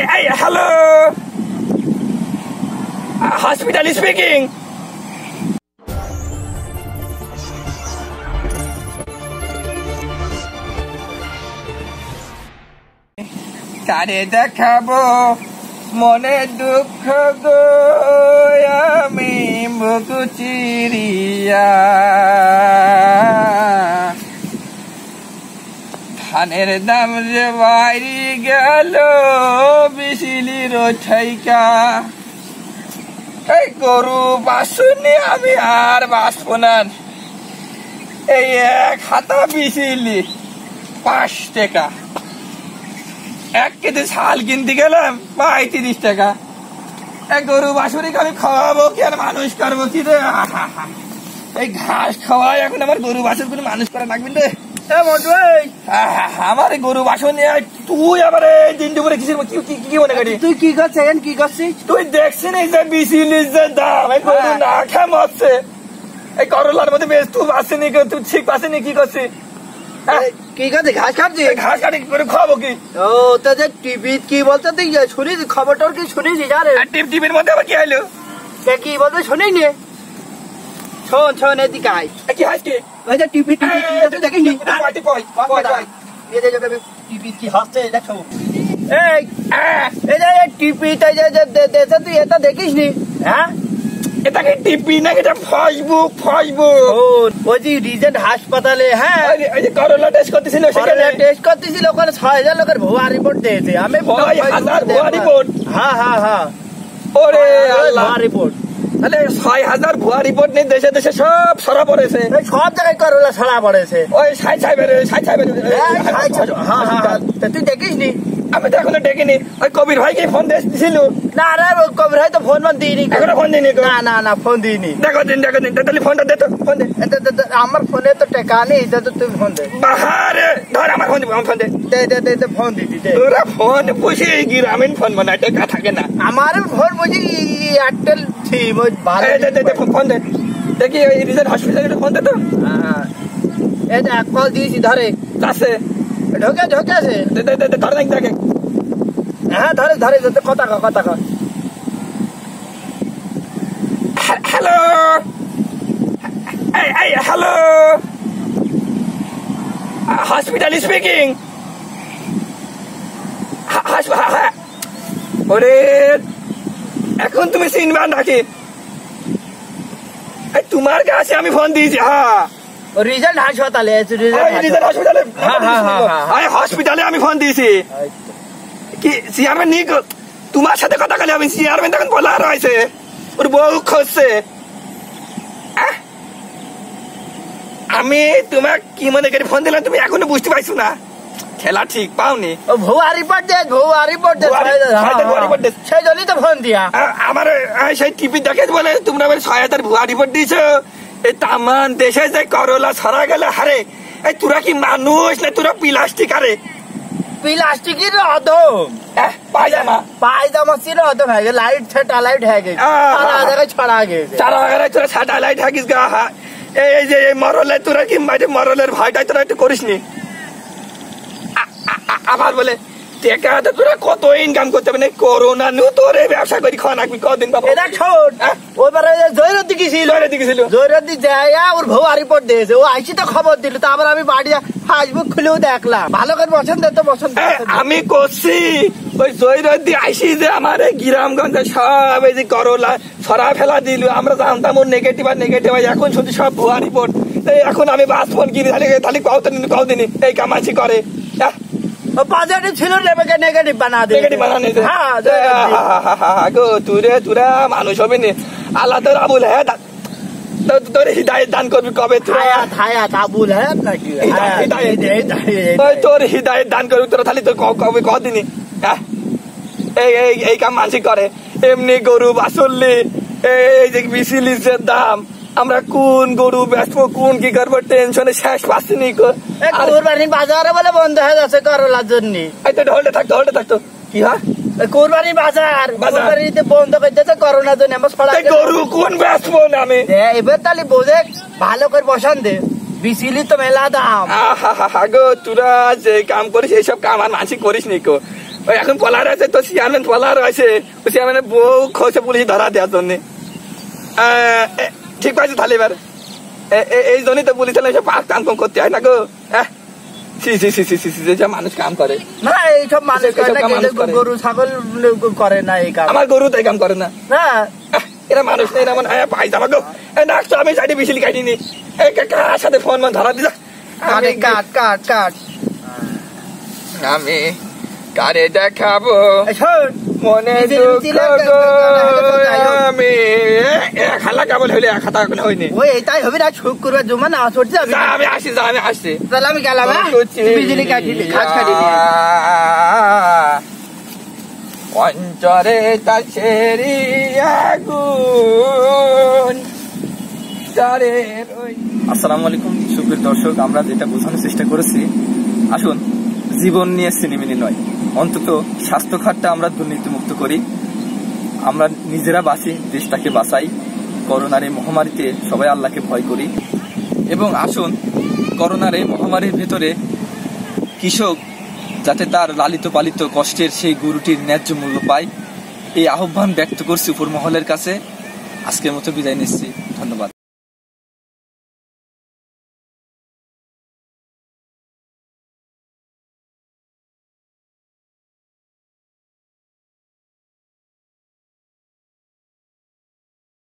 Hey, hello. Hospital is speaking. কারে দেখাবো মনে দুঃখ গো আমি বুক চিরিয়া ধানের দাম যে বাইরে গেল বিশিলির ঠাইকা এই গরু বাসুনি আমি আর বাঁচবো না এই এক হাতা বিশিলি 5 টাকা 1 কেজি ছাল কিনতে গেলাম 35 টাকা এক গরু বাছুরিকে আমি খাওয়াবো কি আর মানুষ করবো কি রে এই ঘাস খাওয়াই এখন আমার গরু বাছুর কোনো মানুষ করা লাগবে রে আমার গরু বাছুর নিয়ে তুই আবার দিন দুপুরে কি মনে করি তুই কি করছিস কি করছিস তুই দেখছিস এই যে বিশিলির যে দাম এই গরু না খা মরছে এই করলার মধ্যে বেশ তুই আসেনি তুই ঠিক পাসেনি কি করছিস কি করছিস ঘাস খাচ্ছিস ঘাস কাটি করে খাবো কি ও তো যে টিভি কি বলতে তুই শুনিস খবরটা কি শুনিস জানে টিভির মধ্যে আবার কি হলো কি বলতে শুনিস নি শোন এদিকে আয় কি হাসছে ওই যে টিভি দেখিস নি টিভি কি হাসছে দেখো এই যে টিভিটা যে তুই এটা দেখিস নি হ্যাঁ এটাকে টিভি না এটা ফেসবুক ওই যে রিজেন্ট হাসপাতালে হ্যাঁ এই যে করোনা টেস্ট করতেছিল সেখানে টেস্ট করতেছিল ওখানে 6000 লোকের ভুয়া রিপোর্ট দিয়েছে আমি 6000 ভুয়া রিপোর্ট হ্যাঁ ওরে আল্লাহ ভুয়া রিপোর্ট তাহলে 6000 ভুয়া রিপোর্ট নিয়ে দেশে দেশে সব ছড়া পড়েছে সব জায়গায় করোনা ছড়া পড়েছে ওই 60 হ্যাঁ তুই দেখিস নি আমি তো এখনো দেখিনি ওই কবির ভাইকে ফোন দিয়েছিল না রে কবির ভাই তো ফোন দিইনি এখনো ফোন দিইনি না ফোন দিইনি দেখো দিন তাহলে ফোনটা দে তো ফোন দে আমার ফোনে তো টাকা নেই তো তুই ফোন দে বাহারে ধর আমার ফোন দে দে ফোন দিদি দে তোরা ফোন পুষে গ্রামীণ ফোন বানায় টাকা থাকে না আমার ফোন বুঝি এয়ারটেল সিম ওই ভালো দে ফোন দে দেখি ওই রিজেন্ট হসপিটালে ফোন দে তো হ্যাঁ এই যে কল দিয়েছি ধরে আছে ঢোকে আছে ধরে দেখে হ্যাঁ ধরে কথা কর হ্যালো হ্যালো হসপিটাল স্পিকিং ওরে এখন তুমি চিনবা নাকি তোমার কাছে আমি ফোন দিয়েছি হ্যাঁ রিজেন্ট হাসপাতালে হসপিটালে আমি ফোন দিয়েছি কি চেয়ারম্যান নিক তোমার সাথে কথা বলে আমি চেয়ারম্যান তখন বলা রয়েছে ওর বউ খুঁজছে আমি তোমার কি মনে করি ফোন দিলাম তুমি এখনো বুঝতে পারছো না খেলা ঠিক পাওনি ভুয়া রিপোর্ট সেই জন্যই তো ফোন দিয়া আমার সেই টিভি দেখে বলে তোমরা 6000 ভুয়া রিপোর্ট দিয়েছো এই তামান দেশে যে করোনা ছড়া গেলে হারে এই তোরা কি মানুষ না তোরা প্লাস্টিক আরে প্লাস্টিকের অদম পায়জামা ছিল অদম হয়ে গেছে লাইট স্যাটেলাইট হয়ে গেছে সারা জায়গায় ছড়া গেছে সারা জায়গায় তোরা স্যাটেলাইট হয়ে গেছে এই যে মরলে তোরা কি মরলের ভয়টাই তোরা একটু করিস নি আবার বলে টেকা তো তোরা কত ইনকাম করতে হবে না করোনা নিয়ে তোরে ব্যবসা করি খাওয়া নাকবি কদিন বাবা এটা ছোট ওইবারে জয়রতি গেছিল জয়রতি যায় ওর ভুয়া রিপোর্ট দিয়েছে ও আইসি তো খবর দিল তারপর আমি বাড়ি ফেসবুক খুলেও দেখলাম ভালো করে পছন্দ আমি করছি ওই জয়রতি আইসি যে আমার গ্রামগঞ্জে সব এই যে করোনা ছড়া ফেলা দিল আমরা জানতাম ওর নেগেটিভ এখন শুনছি সব ভুয়া রিপোর্ট এখন আমি বাস ফোন কিনি তাহলে কদিনই এই কামাচি করে পজিটিভ ছিল নেগেটিভ বানাতে তোরা মানুষ হবে নি আল্লাহ তোর আবুল হ্যাঁ তোর হৃদায়ত দান করবি কবে আবুল হ্যাঁ তোর হৃদায়ত দান করবি তোরা তাহলে তোর কবে কদিনই এই কাম মানসিক করে এমনি গরু বাসল্লি এই যে বিশিলির দাম আমরা কোন গরু বেচবো কোন কি করবো টেনশনে শেষ পাচ্ছি নি কোরবানির বাজারে বলে বন্ধ হয়ে যাচ্ছে করোনার জন্য হল্টে থাকতো কি হয় কোরবানির বাজার বন্ধ করতেছে করোনার জন্য গরু কোন বেচবো না আমি এবার তাহলে বোঝে ভালো করে বসান দে বিশিলি তো মেলা দাম গো তোরা যে কাম করিস এইসব কাম আর মানসিক করিস নি ওই এখন পলার আছে তো চেয়ারম্যান পলার আছে ওই চেয়ারম্যানের বউ খোঁজে পুলিশ ধরা দেওয়ার জন্য ঠিক পাইছে তাহলে এবার এই জন্যই তো পুলিশ এসে পাক কাম করতে হয় না গো মানুষ কাম করে না এইসব মানুষ গরু ছাগল করে না এই কাম আমার গরু তো এই কাম করে না এরা মানুষ নেই না মানে পাইজামা গো ডাকতো আমি সাইডে বিশিলি কাটিনি কার সাথে ফোন মান ধরা দিলা কাট কাট কাট আমি কারে দেখাবো মনে আমি খালা কেবল হইলে এক হাতা হয়নি ওই তাই হবে না ছুক করবে জমা না চড়তে যাবি আমি আসি আমি আসছি তাহলে আমি গেলাম বিজলি কাটিলি খাস কাটিলি অঞ্চরে তাছেরি আগুন আসসালামু আলাইকুম সুপ্রিয় দর্শক, আমরা যেটা বোঝানোর চেষ্টা করেছি, আসুন জীবন নিয়ে সিনেমিনি নয়, অন্তত স্বাস্থ্য খাতটা আমরা দুর্নীতিমুক্ত করি, আমরা নিজেরা বাঁচি, দেশটাকে বাঁচাই, করোনার এই মহামারীতে সবাই আল্লাহকে ভয় করি এবং আসুন করোনার এই মহামারীর ভেতরে কৃষক যাতে তার লালিত পালিত কষ্টের সেই গরুটির ন্যায্য মূল্য পায়, এই আহ্বান ব্যক্ত করছি উপর মহলের কাছে। আজকের মতো বিদায় নিচ্ছি, ধন্যবাদ।